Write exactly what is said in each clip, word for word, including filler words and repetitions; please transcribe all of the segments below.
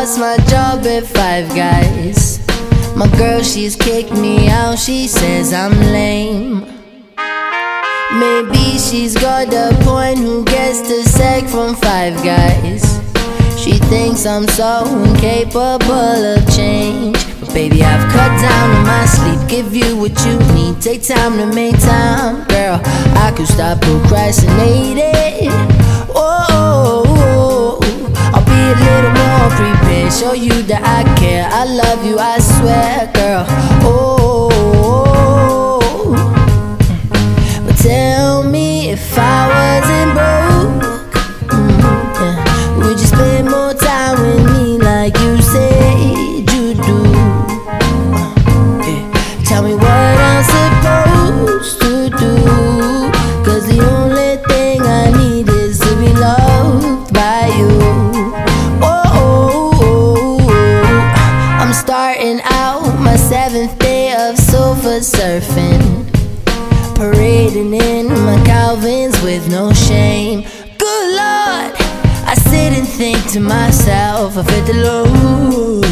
lost my job at Five Guys. My girl, she's kicked me out, she says I'm lame. Maybe she's got a point, who gets the sack from Five Guys? She thinks I'm so incapable of change. But baby, I've cut down on my sleep, give you what you need. Take time to make time, girl, I could stop procrastinating. Oh, oh, oh, I'll be a little more prepared, show you that I care. I love you, I swear, girl. Oh, oh, oh. But tell me, if I wasn't broke, mm, yeah, would you spend more time with me like you said you do? Uh, yeah. Tell me what I'm supposed to do, 'cause the only thing I need is to be loved by you. Oh, oh, oh, oh. I'm starting out my seventh day of sofa surfing, parading in my Calvins with no shame. Good Lord, I sit and think to myself, I fit the load.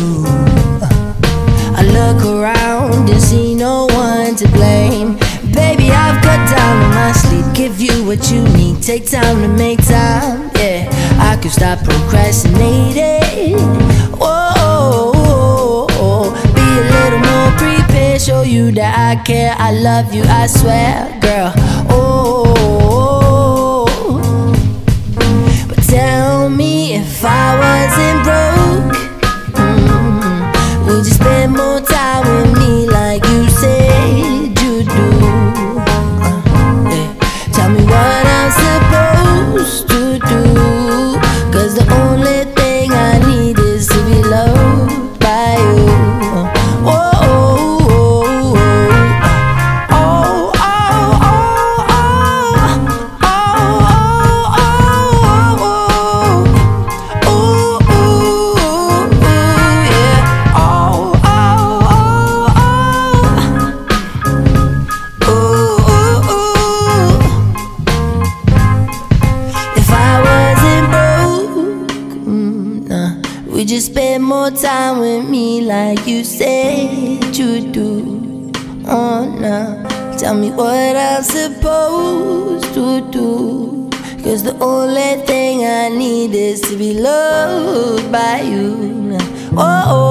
I look around and see no one to blame. Baby, I've cut down on my sleep, give you what you need. Take time to make time, yeah, I could stop procrastinating. Oh, oh, oh, oh. Be a little more prepared, show you that I care. I love you, I swear, girl. Oh, oh, oh. But tell me, if I wasn't broke, mm, would you spend more time with me like you said you do? Uh, yeah. Tell me what I'm supposed to do, 'cause the only thing I need is to be loved by you. Oh, oh, oh, oh, oh, oh, oh, oh, oh, oh, yeah. Oh, oh, oh, oh, if I wasn't broke, mm, nah, would you spend more time with me like you said you do? Oh, nah, tell me what I'm supposed to do, 'cause the only thing I need is to be loved by you. Oh, oh.